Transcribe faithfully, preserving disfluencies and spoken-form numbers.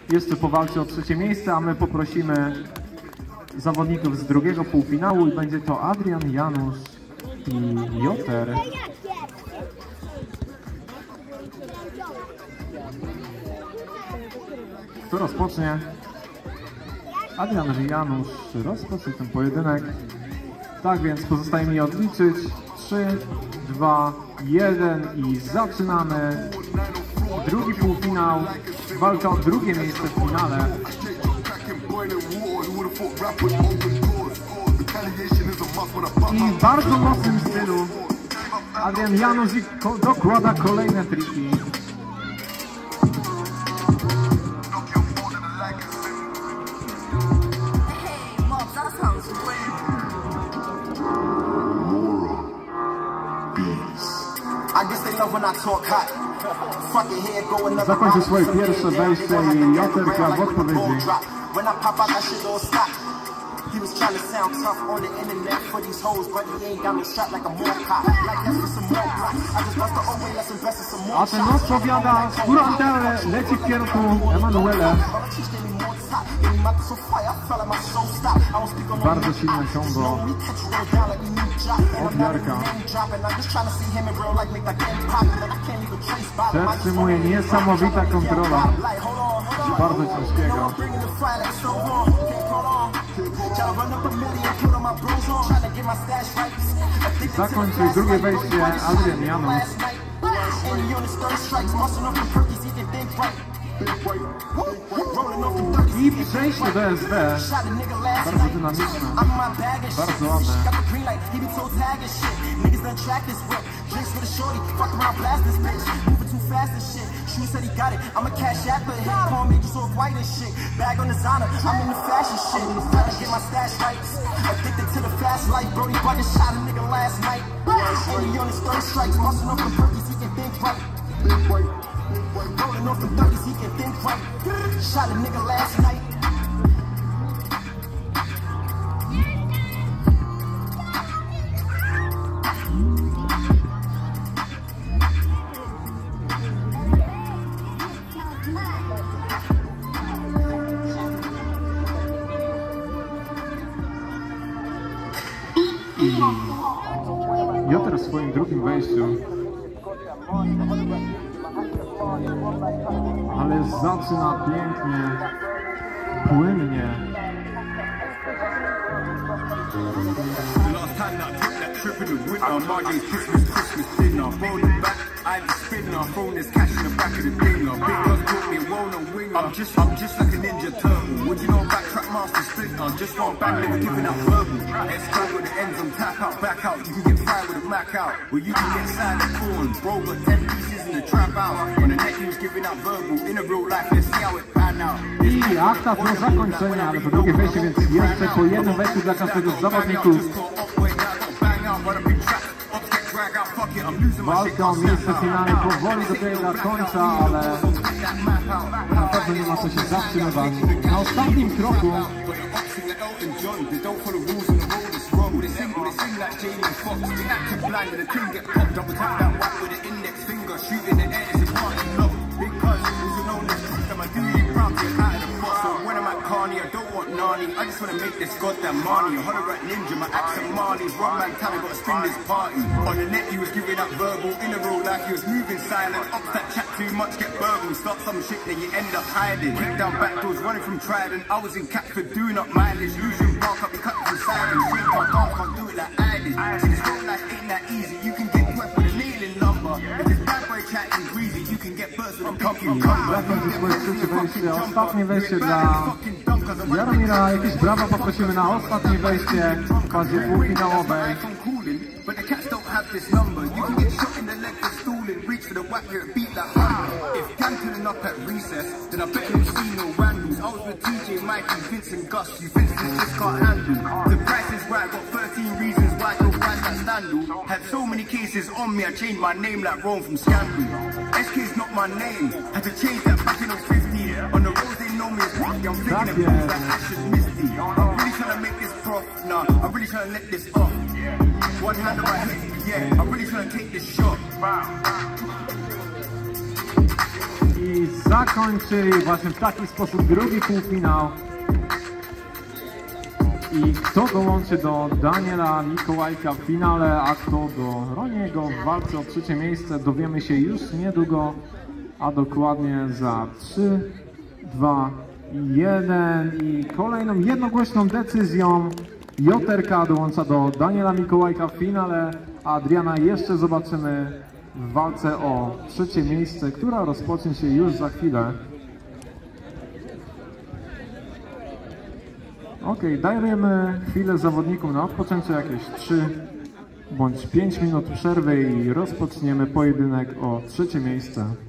jeszcze powalczy o trzecie miejsce, a my poprosimy zawodników z drugiego półfinału i będzie to Adrian, Janusz i Joter. Kto rozpocznie? Adrian i Janusz rozpocznie ten pojedynek. Tak więc pozostaje mi odliczyć. trzy, dwa, jeden i zaczynamy. Drugi półfinał. Walka o drugie miejsce w finale. I w bardzo mocnym stylu Adrian Janusz dokłada kolejne triki. Zakończył swoje pierwsze wejście i Joter gra w odpowiedzi. He was trying to sound tough on the internet for these hoes, but he ain't got no shot like a more cop. Like that's for some more block. I just bust the old way, let's invest in some more. A ten odpowiada, skóra Antele leci w kierunku Emanuele. Bardzo silne kombo od Jarka. Przetrzymuje niesamowita kontrola bardzo ciężkiego. Zakończył drugie wejście Adrian Janusz. I przejście do S D. Bardzo dynamiczne. Bardzo ładne. She said he got it. I'm a cash apper. Hit call me just off white and shit. Bag on designer. I'm in the fashion shit. Gotta get my stash right. Addicted to the fast life. Brody Bucket shot a nigga last night. And he on his third strikes. Busting off the perkies. He can think right. Rolling off the thirties. He can think right. Shot a nigga last night. Joter w swoim drugim wejściu, ale zaczyna pięknie, płynnie. I've spinning on phone, there's cash in the back of the dinger. Big guns put me roll on winger. I'm just, I'm just like a ninja turtle. Would you know backtrack master splinter? Just one bang, never giving up verbal. Let's go with the ends on tap out, back out. You can get fired with a Mac out, or you can get silent corn. Bro got ten pieces in the trap out. On the net he was giving up verbal. In a real life, let's see how it pan out. I akta do zakończenia, ale to drugie wejście, więc jeszcze po jednym wejściu dla każdego z zawodników. Walka o miejsce finalne powoli dobiega końca, ale na pewno nie ma co się zatrzymywać. Na ostatnim kroku I just wanna make this goddamn money. A holler at ninja, my accent Marley's one man talent, gotta spin this party. On the net he was giving up verbal, in a real life he was moving silent. Ops that chat too much, get verbal. Start some shit then you end up hiding. Kick down back doors, running from Trident. I was in Catford doing up mileage. Losing bark up, cut from silence. Drink my arm, can't do it like I did. See this real life ain't that easy. You can get wet with a nailing number. If this bad boy chatting greasy, you can get burst with a pumpkin cover. Ostatnie wejście dla Jaromira, jakieś brawa poprosimy na ostatnie wejście w fazie półfinałowej. Had so many cases on me, I changed my name like Rome from Scandal. S K's not my name, had to change that back in oh fifty. On the road they know me as Rocky, I'm thinking of moves like Ashes Misty. I'm really trying to make this prof, nah, I'm really trying to let this off. One hand on my head, yeah, I'm really trying to take this shot. i zakończyli właśnie w taki sposób drugi półfinał. I kto dołączy do Daniela Mikołajka w finale, a kto do Roniego w walce o trzecie miejsce, dowiemy się już niedługo, a dokładnie za trzy, dwa, jeden. I kolejną jednogłośną decyzją J R K dołącza do Daniela Mikołajka w finale, a Adriana jeszcze zobaczymy w walce o trzecie miejsce, która rozpocznie się już za chwilę. Ok, dajemy chwilę zawodnikom na odpoczęcie, jakieś trzy bądź pięć minut przerwy i rozpoczniemy pojedynek o trzecie miejsce.